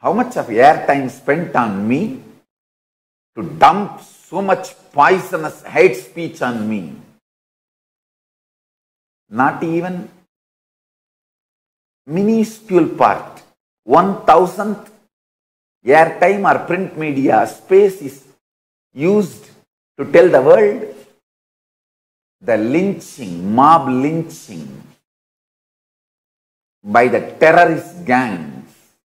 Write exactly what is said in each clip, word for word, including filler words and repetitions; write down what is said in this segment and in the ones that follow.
How much of airtime spent on me to dump so much poisonous hate speech on me? Not even minuscule part, one thousandth airtime or print media space is used to tell the world the lynching, mob lynching by the terrorist gangs,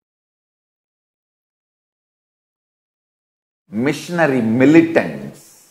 missionary militants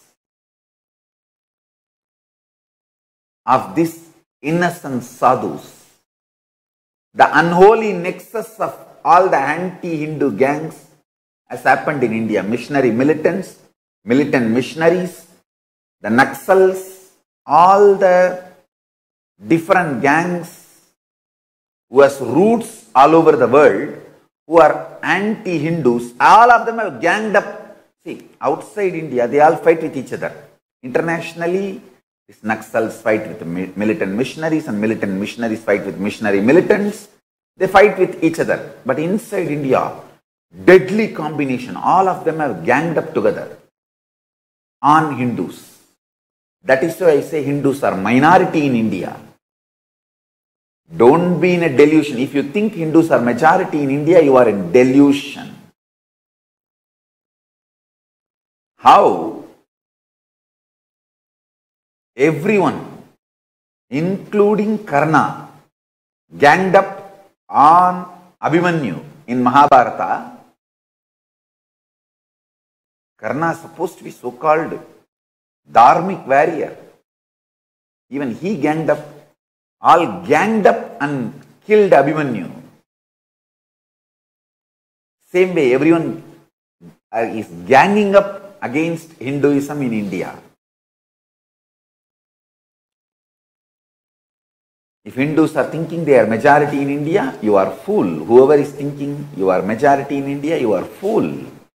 of these innocent sadhus, the unholy nexus of all the anti-Hindu gangs has happened in India. Missionary militants, militant missionaries, the Naxals, all the different gangs who has roots all over the world, who are anti-Hindus, all of them have ganged up. See, outside India, they all fight with each other. Internationally, these Naxals fight with militant missionaries and militant missionaries fight with missionary militants. They fight with each other. But inside India, deadly combination. All of them have ganged up together on Hindus. That is why I say Hindus are minority in India. Don't be in a delusion. If you think Hindus are majority in India, you are in delusion. How everyone, including Karna, ganged up on Abhimanyu in Mahabharata. Karna is supposed to be so-called dharmic warrior. Even he ganged up, all ganged up and killed Abhimanyu. Same way, everyone is ganging up against Hinduism in India. If Hindus are thinking they are majority in India, you are fool. Whoever is thinking you are majority in India, you are fool.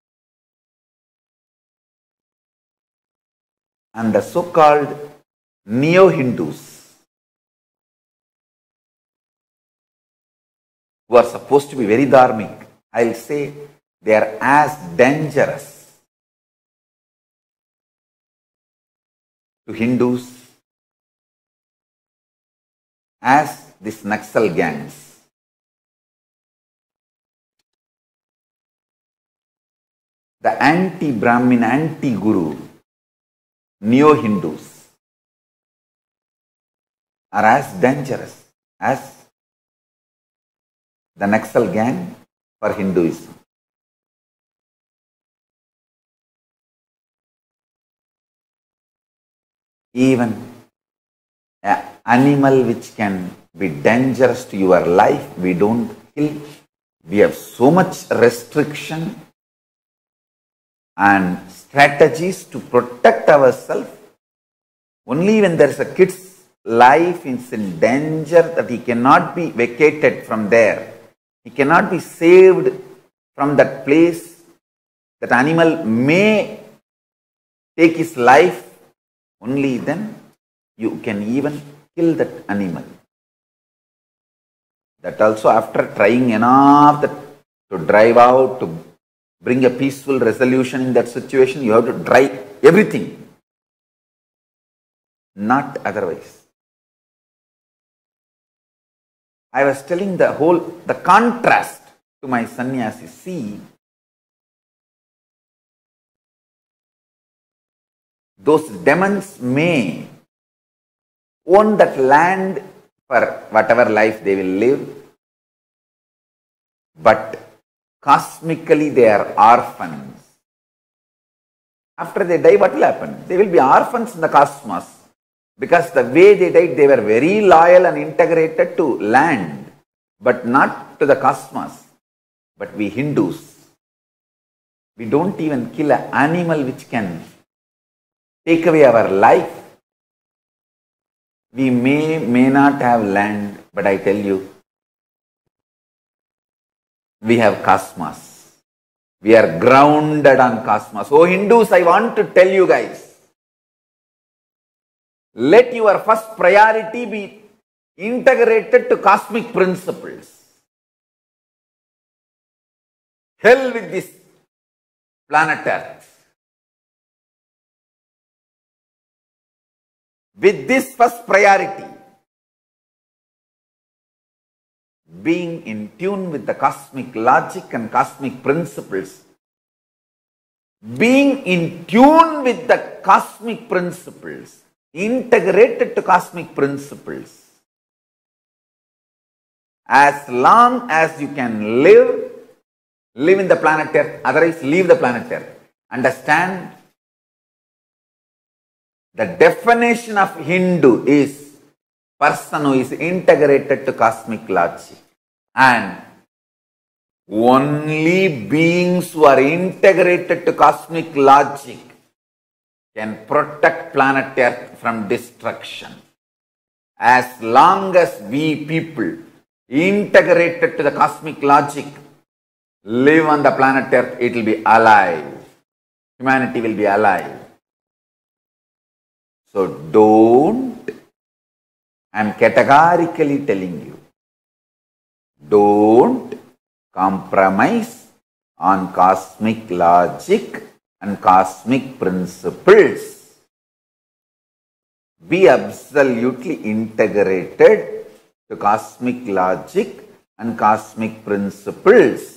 And the so-called neo-Hindus, who are supposed to be very dharmic, I will say they are as dangerous to Hindus as these Naxal gangs. The anti-Brahmin, anti-Guru, neo-Hindus are as dangerous as the Naxal gang for Hinduism. Even an animal which can be dangerous to your life, we don't kill. We have so much restriction and strategies to protect ourselves. Only when there is a kid's life is in danger that he cannot be vacated from there. He cannot be saved from that place. That animal may take his life. Only then you can even kill that animal. That also after trying enough that to drive out, to bring a peaceful resolution in that situation, you have to try everything. Not otherwise. I was telling the whole, the contrast to my sannyasi. See, those demons may own that land for whatever life they will live, but cosmically they are orphans. After they die, what will happen? They will be orphans in the cosmos, because the way they died, they were very loyal and integrated to land, but not to the cosmos. But we Hindus, we don't even kill an animal which can take away our life. We may, may not have land, but I tell you, we have cosmos. We are grounded on cosmos. Oh Hindus, I want to tell you guys, let your first priority be integrated to cosmic principles. Hell with this planet Earth. With this first priority, being in tune with the cosmic logic and cosmic principles, being in tune with the cosmic principles, integrated to cosmic principles, as long as you can live, live in the planet Earth, otherwise leave the planet Earth. Understand? The definition of Hindu is person who is integrated to cosmic logic, and only beings who are integrated to cosmic logic can protect planet Earth from destruction. As long as we people integrated to the cosmic logic live on the planet Earth, it will be alive. Humanity will be alive. So don't, I am categorically telling you, don't compromise on cosmic logic and cosmic principles. Be absolutely integrated to cosmic logic and cosmic principles.